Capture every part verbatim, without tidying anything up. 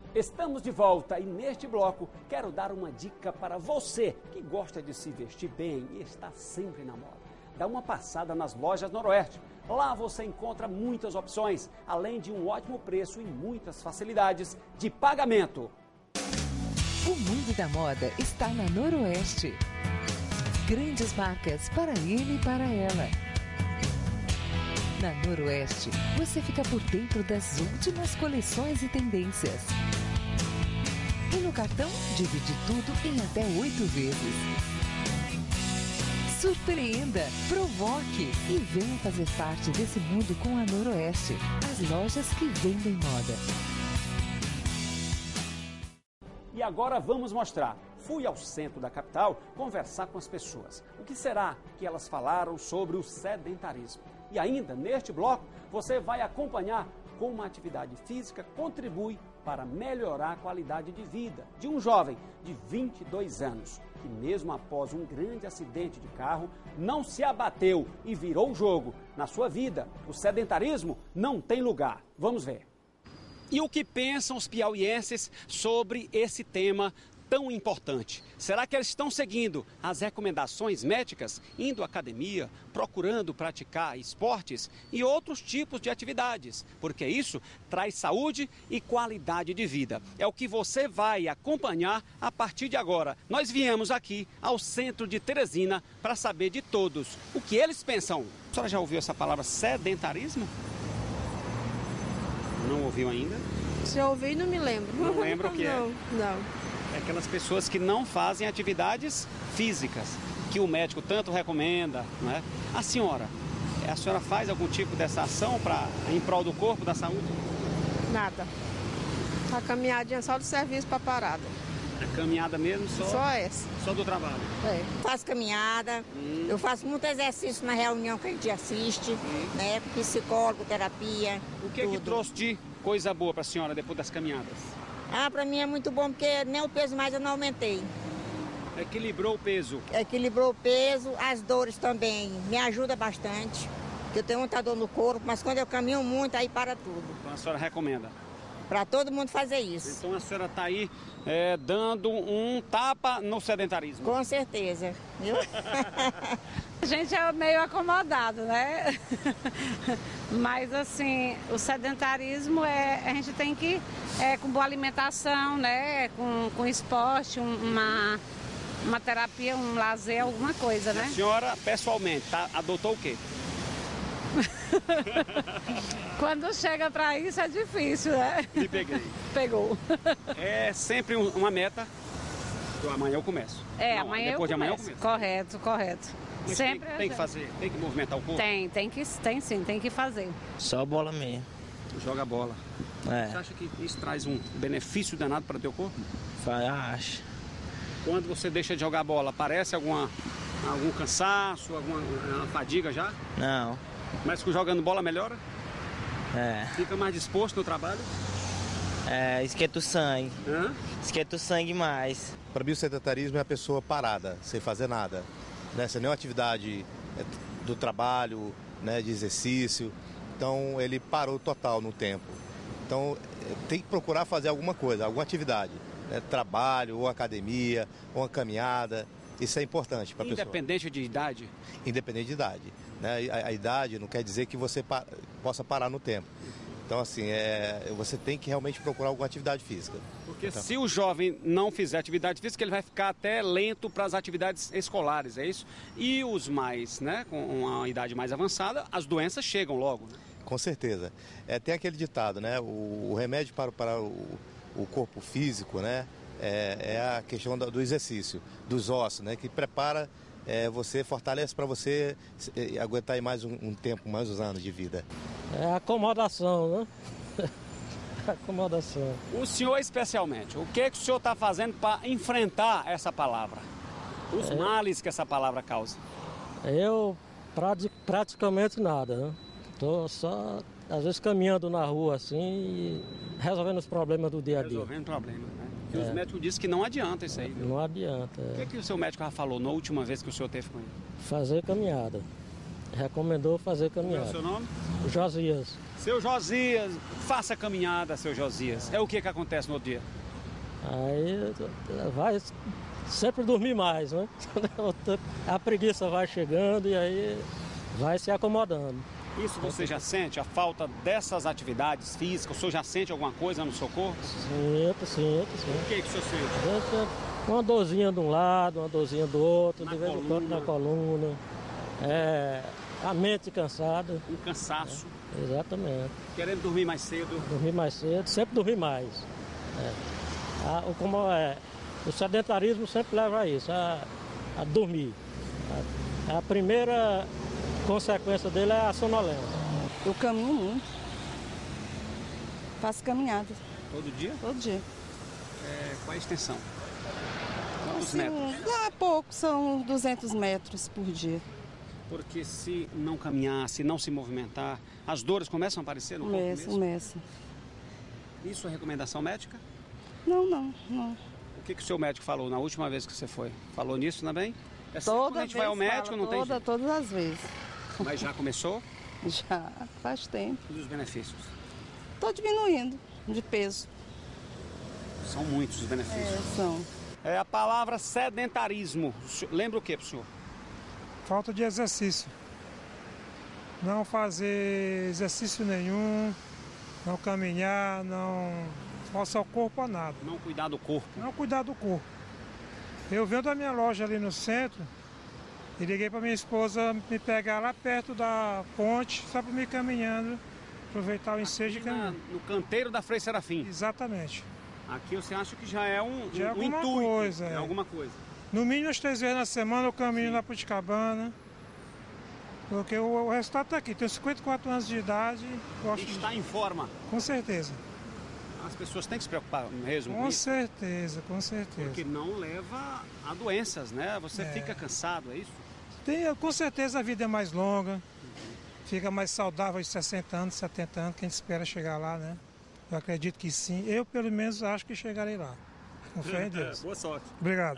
Estamos de volta e neste bloco quero dar uma dica para você que gosta de se vestir bem e está sempre na moda. Dá uma passada nas lojas Noroeste. Lá você encontra muitas opções, além de um ótimo preço e muitas facilidades de pagamento. O mundo da moda está na Noroeste. Grandes marcas para ele e para ela. Na Noroeste, você fica por dentro das últimas coleções e tendências. E no cartão, divide tudo em até oito vezes. Surpreenda, provoque e venha fazer parte desse mundo com a Noroeste. As lojas que vendem moda. E agora vamos mostrar. Fui ao centro da capital conversar com as pessoas. O que será que elas falaram sobre o sedentarismo? E ainda, neste bloco, você vai acompanhar como uma atividade física contribui para melhorar a qualidade de vida de um jovem de vinte e dois anos, que mesmo após um grande acidente de carro, não se abateu e virou o jogo. Na sua vida, o sedentarismo não tem lugar. Vamos ver. E o que pensam os piauienses sobre esse tema tão importante? Será que eles estão seguindo as recomendações médicas, indo à academia, procurando praticar esportes e outros tipos de atividades? Porque isso traz saúde e qualidade de vida. É o que você vai acompanhar a partir de agora. Nós viemos aqui ao centro de Teresina para saber de todos o que eles pensam. A senhora já ouviu essa palavra sedentarismo? Não ouviu ainda? Se eu ouvi, não me lembro. Não lembra o que é? Não, não. É aquelas pessoas que não fazem atividades físicas, que o médico tanto recomenda, não é? A senhora, a senhora faz algum tipo dessa ação pra, em prol do corpo, da saúde? Nada. A caminhadinha só do serviço para parada. A caminhada mesmo só? Só essa. Só do trabalho? É. Faço caminhada, hum. eu faço muito exercício na reunião que a gente assiste, hum. né? Psicólogo, terapia. O que é que trouxe de coisa boa para a senhora depois das caminhadas? Ah, para mim é muito bom porque nem o peso mais eu não aumentei. Equilibrou o peso? Equilibrou o peso, as dores também, me ajuda bastante. Eu tenho muita dor no corpo, mas quando eu caminho muito, aí para tudo. Então a senhora recomenda? Para todo mundo fazer isso. Então a senhora está aí é, dando um tapa no sedentarismo? Com certeza, viu? A gente é meio acomodado, né? Mas assim, o sedentarismo é, a gente tem que, é, com boa alimentação, né? Com, com esporte, uma, uma terapia, um lazer, alguma coisa, né? A senhora, pessoalmente, tá, adotou o quê? Quando chega para isso é difícil, né? Me peguei. Pegou. É sempre uma meta. Amanhã eu começo. É, Não, amanhã depois eu de amanhã eu começo. começo. Correto, correto. Mas Sempre tem, tem que fazer, tem que movimentar o corpo? Tem, tem que, tem sim, tem que fazer. Só bola mesmo. Joga bola. É. Você acha que isso traz um benefício danado para o teu corpo? Acho. Quando você deixa de jogar bola, aparece alguma, algum cansaço, alguma fadiga já? Não. Mas jogando bola melhora? É. Fica mais disposto no trabalho? É, esquenta o sangue. Hã? Esquenta o sangue mais. Para mim o sedentarismo é a pessoa parada, sem fazer nada. Né? Sem nenhuma atividade do trabalho, né, de exercício. Então ele parou total no tempo. Então tem que procurar fazer alguma coisa, alguma atividade. Né? Trabalho, ou academia, ou uma caminhada. Isso é importante para a pessoa. Independente de idade? Independente de idade. Né? A, a idade não quer dizer que você pa, possa parar no tempo. Então, assim, é, você tem que realmente procurar alguma atividade física. Porque então, se o jovem não fizer atividade física, ele vai ficar até lento para as atividades escolares, é isso? E os mais, né, com uma idade mais avançada, as doenças chegam logo, né? Com certeza. É, tem aquele ditado, né? O, o remédio para, para o, o corpo físico, né? É, é a questão do, do exercício, dos ossos, né? Que prepara... É, você fortalece para você aguentar aí mais um, um tempo, mais uns anos de vida. É acomodação, né? Acomodação. O senhor especialmente, o que, é que o senhor está fazendo para enfrentar essa palavra? Os é. males que essa palavra causa? Eu praticamente nada, né? Estou só, às vezes, caminhando na rua assim e resolvendo os problemas do dia a dia. Resolvendo problemas, né? E é. os médicos dizem que não adianta isso aí, viu? Não adianta. É. O que, é que o seu médico já falou na última vez que o senhor teve com ele? Fazer caminhada. Recomendou fazer caminhada. Qual é o seu nome? O Josias. Seu Josias, faça caminhada, seu Josias. É o que que acontece no outro dia? Aí vai sempre dormir mais, né? A preguiça vai chegando e aí vai se acomodando. Isso você já sente, a falta dessas atividades físicas? O senhor já sente alguma coisa no seu corpo? Sinto, sinto, sinto. O que que o senhor sente? Uma dorzinha de um lado, uma dorzinha do outro, Na de vez em coluna. quando na coluna. É, a mente cansada. Um cansaço. É, exatamente. Querendo dormir mais cedo. Dormir mais cedo, sempre dormir mais. É. A, o, como é, o sedentarismo sempre leva a isso, a, a dormir. A, a primeira consequência dele é a sonolência. Eu caminho muito. Faço caminhada. Todo dia? Todo dia. É, qual a extensão? Quantos Assim, metros? Há pouco, são duzentos metros por dia. Porque se não caminhar, se não se movimentar, as dores começam a aparecer no corpo Começa, mesmo? começa. Isso é recomendação médica? Não, não, não. O que, que o seu médico falou na última vez que você foi? Falou nisso também? É sempre Toda quando a gente vez vai ao médico, fala, não tem toda, jeito. Todas as vezes. Mas já começou? Já faz tempo. E os benefícios? Estou diminuindo de peso. São muitos os benefícios. É, são. É a palavra sedentarismo. O senhor- Lembra o que pro senhor? Falta de exercício. Não fazer exercício nenhum, não caminhar, não forçar o corpo a nada. Não cuidar do corpo. Não cuidar do corpo. Eu venho da minha loja ali no centro e liguei para minha esposa me pegar lá perto da ponte, só para me ir caminhando, aproveitar o ensejo e Aqui na- caminhar. no canteiro da Frei Serafim. Exatamente. Aqui você acha que já é um, Já é um alguma intuito. coisa, É é. alguma coisa. No mínimo, as três vezes na semana eu caminho na Puticabana. Porque o, o resultado está aqui. Tenho cinquenta e quatro anos de idade. Gosto de... Está em forma. Com certeza. As pessoas têm que se preocupar mesmo com Com isso. certeza, com certeza. Porque não leva a doenças, né? Você É. fica cansado, é isso? Tem, com certeza a vida é mais longa. Fica mais saudável aos sessenta anos, setenta anos, que a gente espera chegar lá, né? Eu acredito que sim. Eu, pelo menos, acho que chegarei lá. Com fé em Deus. Boa sorte. Obrigado.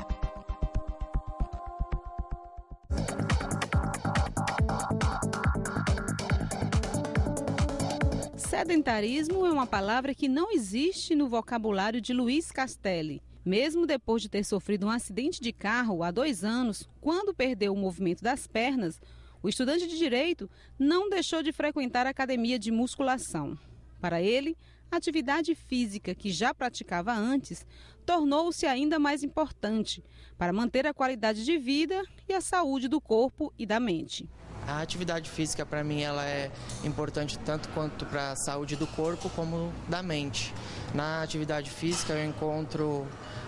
Sedentarismo é uma palavra que não existe no vocabulário de Luiz Castelli. Mesmo depois de ter sofrido um acidente de carro há dois anos, quando perdeu o movimento das pernas, o estudante de Direito não deixou de frequentar a academia de musculação. Para ele, a atividade física que já praticava antes tornou-se ainda mais importante para manter a qualidade de vida e a saúde do corpo e da mente. A atividade física, para mim, ela é importante tanto quanto para a saúde do corpo como da mente. Na atividade física eu encontro,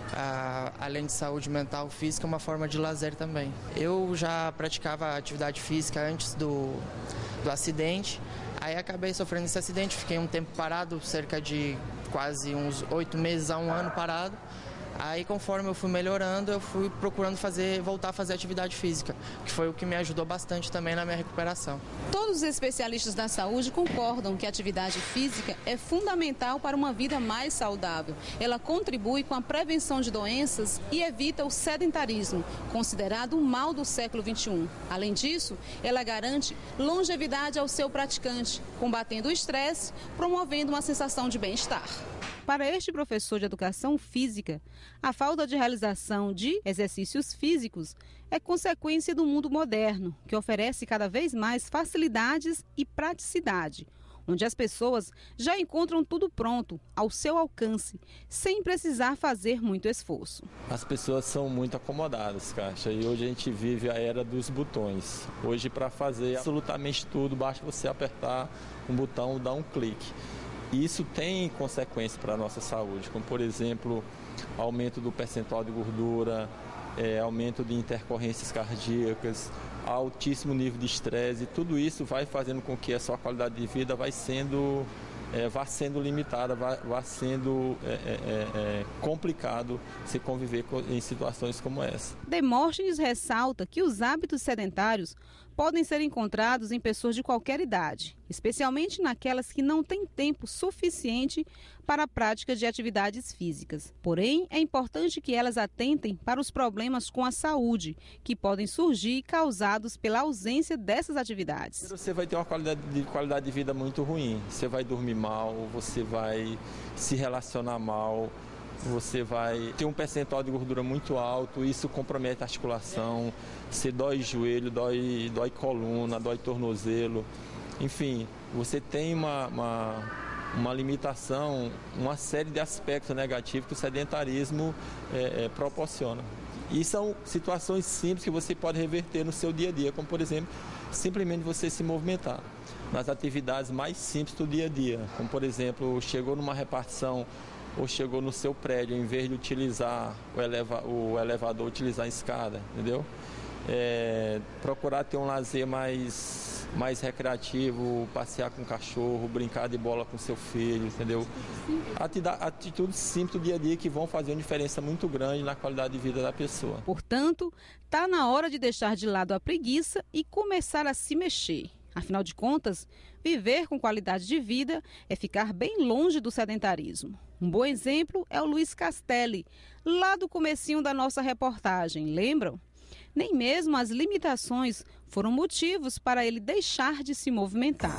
ah, além de saúde mental física, uma forma de lazer também. Eu já praticava atividade física antes do, do acidente, aí acabei sofrendo esse acidente, fiquei um tempo parado, cerca de quase uns oito meses a um ano parado. Aí, conforme eu fui melhorando, eu fui procurando fazer, voltar a fazer atividade física, que foi o que me ajudou bastante também na minha recuperação. Todos os especialistas da saúde concordam que a atividade física é fundamental para uma vida mais saudável. Ela contribui com a prevenção de doenças e evita o sedentarismo, considerado um mal do século vinte e um. Além disso, ela garante longevidade ao seu praticante, combatendo o estresse, promovendo uma sensação de bem-estar. Para este professor de educação física, a falta de realização de exercícios físicos é consequência do mundo moderno, que oferece cada vez mais facilidades e praticidade, onde as pessoas já encontram tudo pronto, ao seu alcance, sem precisar fazer muito esforço. As pessoas são muito acomodadas, Caixa, e hoje a gente vive a era dos botões. Hoje, para fazer absolutamente tudo, basta você apertar um botão, dar um clique. E isso tem consequência para a nossa saúde, como, por exemplo, aumento do percentual de gordura, é, aumento de intercorrências cardíacas, altíssimo nível de estresse. E tudo isso vai fazendo com que a sua qualidade de vida vai sendo, é, vá sendo limitada, vá, vá sendo é, é, é, complicado se conviver com, em situações como essa. Demóstenes ressalta que os hábitos sedentários podem ser encontrados em pessoas de qualquer idade, especialmente naquelas que não têm tempo suficiente para a prática de atividades físicas. Porém, é importante que elas atentem para os problemas com a saúde, que podem surgir causados pela ausência dessas atividades. Você vai ter uma qualidade de, qualidade de vida muito ruim. Você vai dormir mal, você vai se relacionar mal, você vai ter um percentual de gordura muito alto, isso compromete a articulação, você dói joelho, dói, dói coluna, dói tornozelo. Enfim, você tem uma, uma, uma limitação, uma série de aspectos negativos que o sedentarismo é, é, proporciona. E são situações simples que você pode reverter no seu dia a dia, como por exemplo, simplesmente você se movimentar nas atividades mais simples do dia a dia, como por exemplo, chegou numa repartição ou chegou no seu prédio, em vez de utilizar o, eleva, o elevador, utilizar a escada, entendeu? É, procurar ter um lazer mais, mais recreativo, passear com o cachorro, brincar de bola com seu filho, entendeu? Atitudes simples do dia a dia que vão fazer uma diferença muito grande na qualidade de vida da pessoa. Portanto, está na hora de deixar de lado a preguiça e começar a se mexer. Afinal de contas, viver com qualidade de vida é ficar bem longe do sedentarismo. Um bom exemplo é o Luiz Castelli, lá do comecinho da nossa reportagem, lembram? Nem mesmo as limitações foram motivos para ele deixar de se movimentar.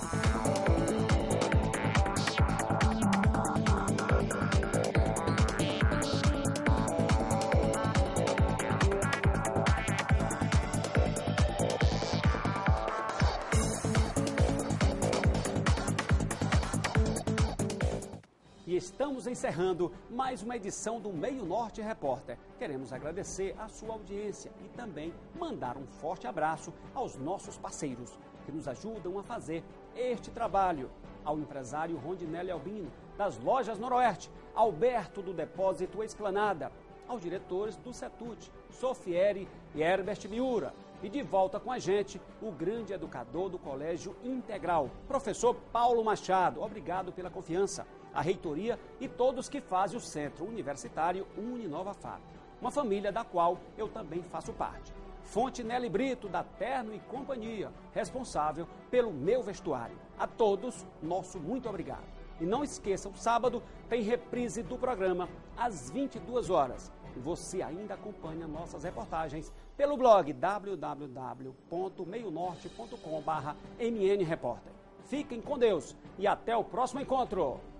E estamos encerrando mais uma edição do Meio Norte Repórter. Queremos agradecer a sua audiência e também mandar um forte abraço aos nossos parceiros que nos ajudam a fazer este trabalho. Ao empresário Rondinelli Albino, das Lojas Noroeste, Alberto do Depósito Esplanada, aos diretores do Setut, Sofieri e Herbert Miura. E de volta com a gente, o grande educador do Colégio Integral, professor Paulo Machado. Obrigado pela confiança. A reitoria e todos que fazem o Centro Universitário Uninova Fábio, uma família da qual eu também faço parte. Fontenelle Brito, da Terno e Companhia, responsável pelo meu vestuário. A todos, nosso muito obrigado. E não esqueçam, sábado tem reprise do programa às vinte e duas horas. E você ainda acompanha nossas reportagens pelo blog w w w ponto meio norte ponto com barra m n repórter. Fiquem com Deus e até o próximo encontro.